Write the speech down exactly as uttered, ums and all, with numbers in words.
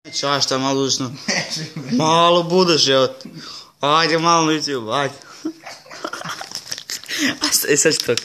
Šta, šta malo ušno? Malo budeš, evo. Ajde malo na YouTube, ajde. A sad što?